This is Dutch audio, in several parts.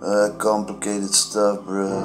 Complicated stuff, bro.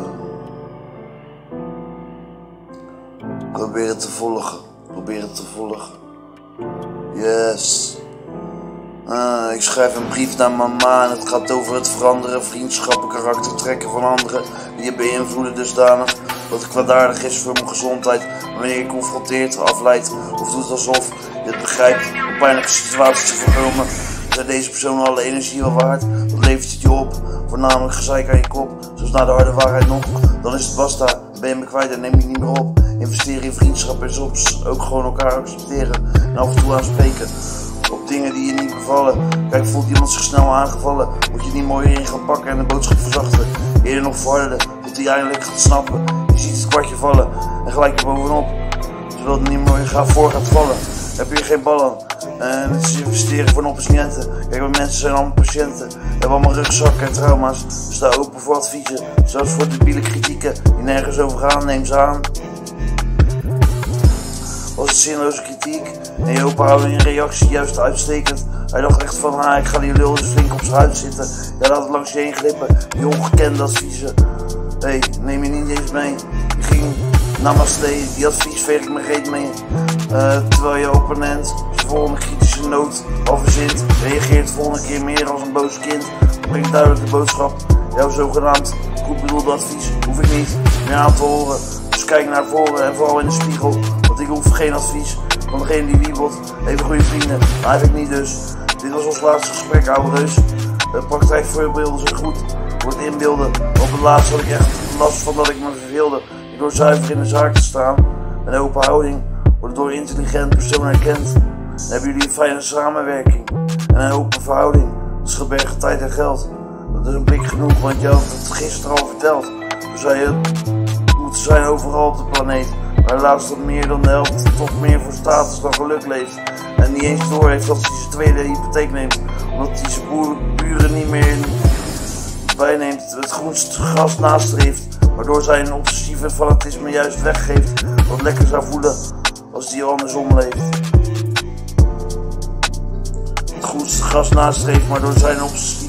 Probeer het te volgen. Probeer het te volgen. Yes. Ik schrijf een brief naar mama en het gaat over het veranderen, vriendschappen, karaktertrekken van anderen die je beïnvloeden dusdanig dat het kwaadaardig is voor mijn gezondheid. Wanneer je confronteert, afleidt of doet alsof je het begrijpt om pijnlijke situaties te voorkomen, zijn deze persoon alle energie wel waard. Dat levert het je op, voornamelijk gezeik aan je kop. Zoals na de harde waarheid nog, dan is het basta. Ben je me kwijt en neem je niet meer op. Investeren in vriendschap en soms ook gewoon elkaar accepteren en af en toe aanspreken op dingen die je niet bevallen. Kijk, voelt iemand zich snel aangevallen, moet je niet mooier in gaan pakken en de boodschap verzachten. Eerder nog verharden, tot hij eindelijk gaat snappen. Je ziet het kwartje vallen en gelijk er bovenop, zodat het niet meer voor gaat vallen. Heb je er geen ballen en het is investeren voor een opportunenten. Kijk, want mensen zijn allemaal patiënten, hebben allemaal rugzakken en trauma's. Sta open voor adviezen, zelfs voor debiele kritieken die nergens over gaan, neem ze aan. Was het zinloze kritiek en je open houden in reactie juist uitstekend. Hij dacht echt van, ik ga die lul eens flink op zijn huid zitten. Jij laat het langs je heen glippen, die ongekende adviezen. Neem je niet eens mee. Je ging namaste, die advies veeg ik me reet mee. Terwijl je opponent zijn volgende kritische noot al verzint, reageert de volgende keer meer als een boos kind. Brengt duidelijk de boodschap, jouw zogenaamd goed bedoelde advies hoef ik niet meer aan te horen. Dus kijk naar voren en vooral in de spiegel, want ik hoef geen advies van degene die wiebelt. Even goede vrienden, maar eigenlijk niet dus. Dit was ons laatste gesprek, oude reus. De praktijkvoorbeelden zijn goed voor het inbeelden. Op het laatst had ik echt last van dat ik me verveelde. Ik door zuiver in de zaak te staan. Een open houding wordt door een intelligent persoon herkend. Dan hebben jullie een fijne samenwerking en een open verhouding. Dat is gebergd tijd en geld. Dat is een blik genoeg, want je had het gisteren al verteld. Toen zei je moeten zijn overal op de planeet. Maar helaas dat meer dan de helft toch meer voor status dan geluk leeft. En niet eens door heeft dat hij zijn tweede hypotheek neemt. Omdat hij zijn buren niet meer bijneemt. Het groenste gras nastreeft. Waardoor zijn obsessieve fanatisme juist weggeeft. Wat lekker zou voelen als hij andersom leeft. Het groenste gras nastreeft, maar door zijn obsessieve